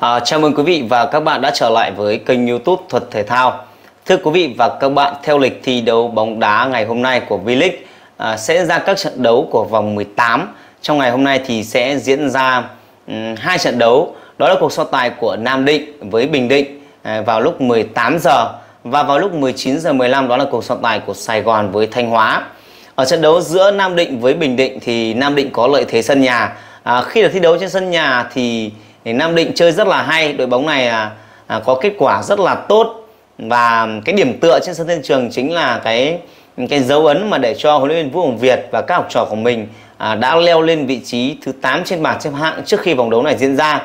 Chào mừng quý vị và các bạn đã trở lại với kênh YouTube Thuật Thể Thao. Thưa quý vị và các bạn, theo lịch thi đấu bóng đá ngày hôm nay của V-League sẽ ra các trận đấu của vòng 18. Trong ngày hôm nay thì sẽ diễn ra hai trận đấu. Đó là cuộc so tài của Nam Định với Bình Định vào lúc 18 giờ và vào lúc 19 giờ 15 đó là cuộc so tài của Sài Gòn với Thanh Hóa. Ở trận đấu giữa Nam Định với Bình Định thì Nam Định có lợi thế sân nhà. Khi được thi đấu trên sân nhà thì Nam Định chơi rất là hay, đội bóng này có kết quả rất là tốt và cái điểm tựa trên sân Thiên Trường chính là cái dấu ấn mà để cho huấn luyện viên Vũ Hồng Việt và các học trò của mình đã leo lên vị trí thứ 8 trên bảng xếp hạng trước khi vòng đấu này diễn ra.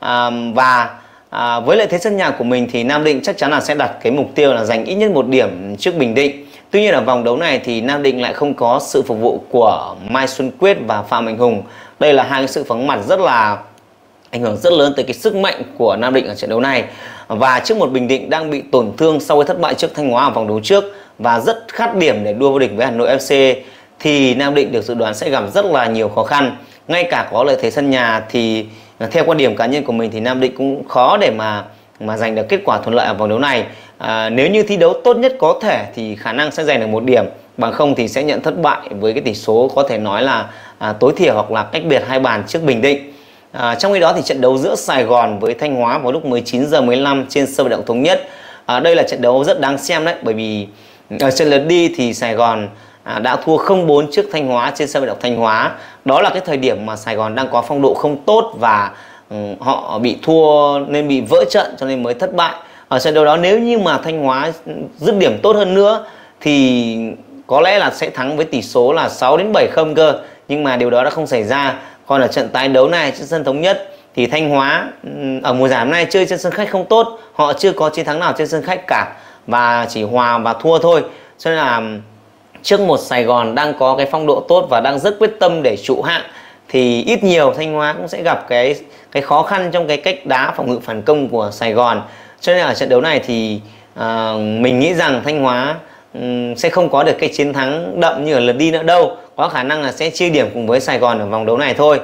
Với lợi thế sân nhà của mình thì Nam Định chắc chắn là sẽ đặt cái mục tiêu là giành ít nhất 1 điểm trước Bình Định. Tuy nhiên ở vòng đấu này thì Nam Định lại không có sự phục vụ của Mai Xuân Quyết và Phạm Mạnh Hùng. Đây là hai cái sự vắng mặt rất là ảnh hưởng rất lớn tới cái sức mạnh của Nam Định ở trận đấu này. Và trước một Bình Định đang bị tổn thương sau cái thất bại trước Thanh Hóa ở vòng đấu trước và rất khát điểm để đua vô địch với Hà Nội FC thì Nam Định được dự đoán sẽ gặp rất là nhiều khó khăn. Ngay cả có lợi thế sân nhà thì theo quan điểm cá nhân của mình thì Nam Định cũng khó để mà giành được kết quả thuận lợi ở vòng đấu này. Nếu như thi đấu tốt nhất có thể thì khả năng sẽ giành được 1 điểm, bằng không thì sẽ nhận thất bại với cái tỷ số có thể nói là tối thiểu hoặc là cách biệt 2 bàn trước Bình Định. Trong khi đó thì trận đấu giữa Sài Gòn với Thanh Hóa vào lúc 19 giờ 15 trên sân vận động Thống Nhất. Đây là trận đấu rất đáng xem đấy, bởi vì ở trận lượt đi thì Sài Gòn đã thua 0-4 trước Thanh Hóa trên sân vận động Thanh Hóa. Đó là cái thời điểm mà Sài Gòn đang có phong độ không tốt và họ bị thua nên bị vỡ trận cho nên mới thất bại. Ở trận đấu đó nếu như mà Thanh Hóa dứt điểm tốt hơn nữa thì có lẽ là sẽ thắng với tỷ số là 6-7-0 cơ, nhưng mà điều đó đã không xảy ra. Còn ở trận tái đấu này trên sân Thống Nhất thì Thanh Hóa ở mùa giải này chơi trên sân khách không tốt, họ chưa có chiến thắng nào trên sân khách cả và chỉ hòa và thua thôi. Cho nên là trước một Sài Gòn đang có cái phong độ tốt và đang rất quyết tâm để trụ hạng thì ít nhiều Thanh Hóa cũng sẽ gặp cái khó khăn trong cái cách đá phòng ngự phản công của Sài Gòn. Cho nên ở trận đấu này thì mình nghĩ rằng Thanh Hóa sẽ không có được cái chiến thắng đậm như ở lượt đi nữa đâu, có khả năng là sẽ chia điểm cùng với Sài Gòn ở vòng đấu này thôi.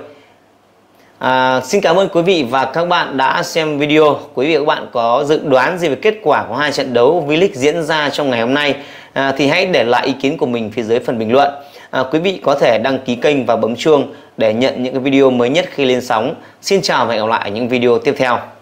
Xin cảm ơn quý vị và các bạn đã xem video. Quý vị và các bạn có dự đoán gì về kết quả của hai trận đấu V-League diễn ra trong ngày hôm nay thì hãy để lại ý kiến của mình phía dưới phần bình luận. Quý vị có thể đăng ký kênh và bấm chuông để nhận những cái video mới nhất khi lên sóng. Xin chào và hẹn gặp lại ở những video tiếp theo.